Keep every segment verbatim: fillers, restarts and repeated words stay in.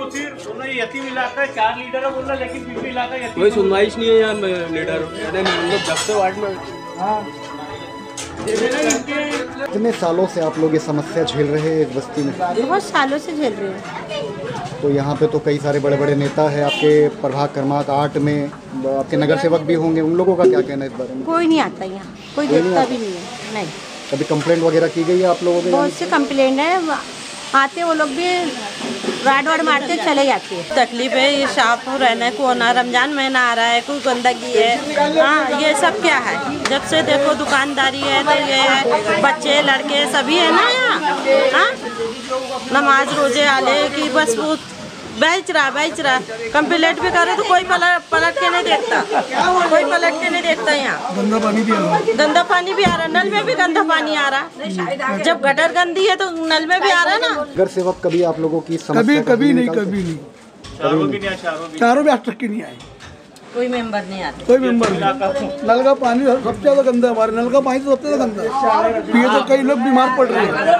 तो फिर यतीम इलाका है, चार लीडर बोल रहा, लेकिन फिर भी इलाका यतीम कोई सुनवाई नहीं है यहाँ लीडर। जब से वार्ड में कितने सालों से आप लोग ये समस्या झेल रहे हैं इस बस्ती में? बहुत सालों से झेल रहे हैं। तो यहाँ पे तो कई सारे बड़े बड़े नेता हैं आपके, प्रभाग क्रमांक आठ में आपके नगर सेवक भी होंगे, उन लोगों का क्या कहना है इस बारे में? कोई नहीं आता यहाँ, कोई देखता भी नहीं है। नहीं, कभी कंप्लेंट वगैरह की गई है आप लोगों के? बहुत से कंप्लेंट है, आते वो लोग भी राड वाड मारते चले जाते हैं। तकलीफ है, ये साफ रहना है, कोना रमजान महीना आ रहा है, कोई गंदगी है, हाँ ये सब क्या है। जब से देखो दुकानदारी है तो ये है, बच्चे लड़के सभी है ना यहाँ, हाँ नमाज रोजे आले की बस वो बेच रहा बेच रहा कंप्लेंट भी करे तो कोई पलट पलट के नहीं देखता, कोई पलट के नहीं देखता। यहाँ गंदा पानी भी आ रहा है, गंदा पानी भी आ रहा, नल में भी गंदा पानी आ रहा। जब गटर गंदी है तो नल में भी आ रहा ना। नगर सेवक कभी आप लोगों की समस्या कभी कभी नहीं कभी नहीं चारों भी नहीं, चारों भी चारों भी आज तक की नहीं आए, कोई मेंबर नहीं आता, कोई मेंबर नहीं। नल का पानी सबसे ज्यादा गंदा है, हमारे नल का पानी तो सबसे ज्यादा गंदा है, पिए तो कई लोग बीमार पड़ रहे हैं।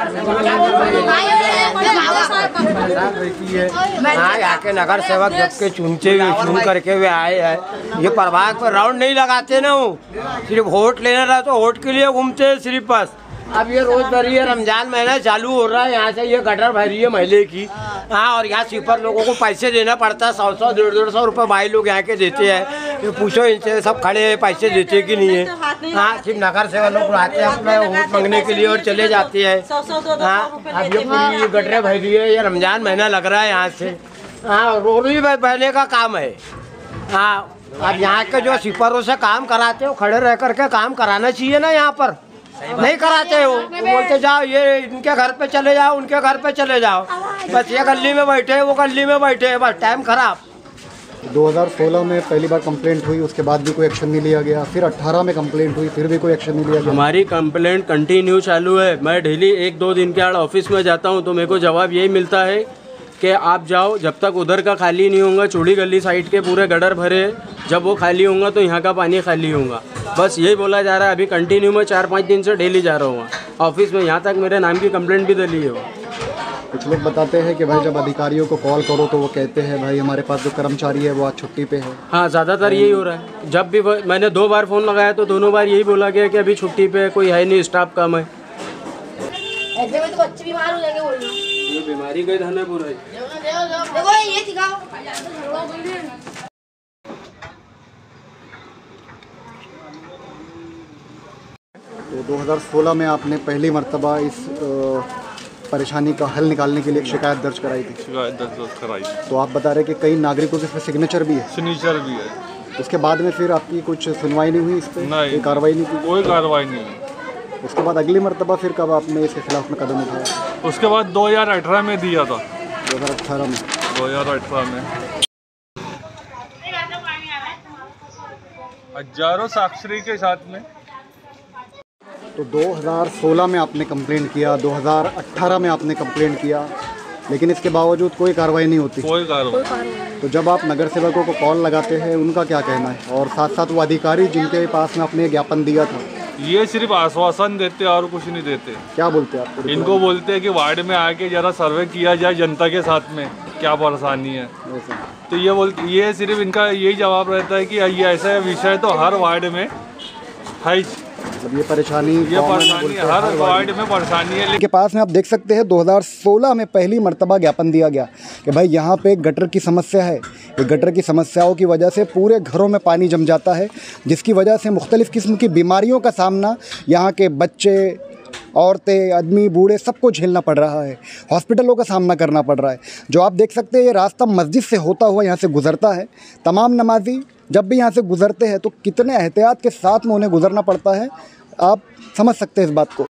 हाँ, यहाँ के नगर सेवक जब के चुनते चुन करके वे आए हैं, ये प्रभाग पर राउंड नहीं लगाते ना, वो सिर्फ वोट लेना रहा तो वोट के लिए घूमते हैं सिर्फ बस। अब ये रोज भरी है, रमजान महीना चालू हो रहा है, यहाँ से ये गटर भरी है महिले की, हाँ और यहाँ स्वीपर लोगों को पैसे देना पड़ता है, सौ सौ डेढ़ डेढ़ सौ रुपये भाई लोग यहाँ के देते हैं। ये पूछो इनसे, सब खड़े हैं, पैसे देते कि नहीं है। हाँ सिर्फ नगर सेवक लोग आते हैं अपना वोट मांगने के लिए और चले जाते हैं। हाँ अब ये पूरी गटरें भरी है, ये रमजान महीना लग रहा है यहाँ से, हाँ रोड भी बहने का काम है। हाँ अब यहाँ के जो स्वीपरों से काम कराते हो, खड़े रह करके काम कराना चाहिए ना, यहाँ पर नहीं कराते हो, तो बोलते जाओ ये इनके घर पे चले जाओ, उनके घर पे चले जाओ, बस ये गली में बैठे वो गली में बैठे, बस टाइम खराब। दो हज़ार सोलह में पहली बार कंप्लेंट हुई, उसके बाद भी कोई एक्शन नहीं लिया गया, फिर अठारह में कंप्लेंट हुई, फिर भी कोई एक्शन नहीं लिया गया। हमारी कंप्लेंट कंटिन्यू चालू है। मैं डेली एक दो दिन के बाद ऑफिस में जाता हूँ तो मेरे को जवाब यही मिलता है कि आप जाओ, जब तक उधर का खाली नहीं होगा, चूड़ी गली साइड के पूरे गटर भरे, जब वो खाली होगा तो यहाँ का पानी खाली होगा, बस यही बोला जा रहा है। अभी कंटिन्यू में चार पाँच दिन से डेली जा रहा हूँ ऑफिस में, यहाँ तक मेरे नाम की कंप्लेंट भी डली है। वो कुछ लोग बताते हैं कि भाई जब अधिकारियों को कॉल करो तो वो कहते हैं भाई हमारे पास जो कर्मचारी है वो आज छुट्टी पे है। हाँ ज़्यादातर यही हो रहा है। जब भी मैंने दो बार फ़ोन लगाया तो दोनों बार यही बोला गया कि अभी छुट्टी पे है, कोई है नहीं, स्टाफ कम है। ऐसे में तो बच्चे बीमार हो जाएंगे, बोल रहा हूं। ये बीमारी का धन है पूरा। देखो ये दिखाओ। तो दो हज़ार सोलह में आपने पहली मर्तबा इस परेशानी का हल निकालने के लिए एक शिकायत दर्ज कराई थी। शिकायत दर्ज कराई थी। तो आप बता रहे कि कई नागरिकों के इसमें सिग्नेचर भी है। सिग्नेचर भी है। उसके बाद में फिर आपकी कुछ सुनवाई नहीं हुई इस पर? नहीं, कार्रवाई नहीं की? कोई कार्रवाई नहीं हुई। उसके बाद अगली मर्तबा फिर कब आपने इसके खिलाफ में कदम उठाया? उसके बाद दो हज़ार अठारह में दिया था। दो हज़ार अठारह में दो हज़ार अठारह में हजारों साक्षरी के साथ में। तो दो हज़ार सोलह में आपने कंप्लेंट किया, दो हज़ार अठारह में आपने कंप्लेंट किया, लेकिन इसके बावजूद कोई कार्रवाई नहीं होती। कोई कार्रवाई। तो जब आप नगर सेवकों को कॉल लगाते हैं उनका क्या कहना है? और साथ साथ वो अधिकारी जिनके पास में आपने ज्ञापन दिया था, ये सिर्फ आश्वासन देते और कुछ नहीं देते। क्या बोलते हैं आपको? इनको बोलते हैं कि वार्ड में आके जरा सर्वे किया जाए जनता के साथ में क्या परेशानी है। तो ये बोलते, ये सिर्फ इनका यही जवाब रहता है कि ये ऐसा विषय तो हर वार्ड में है। मतलब ये परेशानी ये परेशानी हर वार्ड में परेशानी है। के पास में आप देख सकते हैं दो हज़ार सोलह में पहली मर्तबा ज्ञापन दिया गया कि भाई यहाँ पे गटर की समस्या है। ये गटर की समस्याओं की वजह से पूरे घरों में पानी जम जाता है, जिसकी वजह से मुख्तलिफ़ किस्म की बीमारियों का सामना यहाँ के बच्चे, औरतें, आदमी, बूढ़े सबको झेलना पड़ रहा है। हॉस्पिटलों का सामना करना पड़ रहा है। जो आप देख सकते हैं ये रास्ता मस्जिद से होता हुआ यहाँ से गुज़रता है। तमाम नमाजी जब भी यहाँ से गुज़रते हैं तो कितने एहतियात के साथ में उन्हें गुज़रना पड़ता है, आप समझ सकते हैं इस बात को।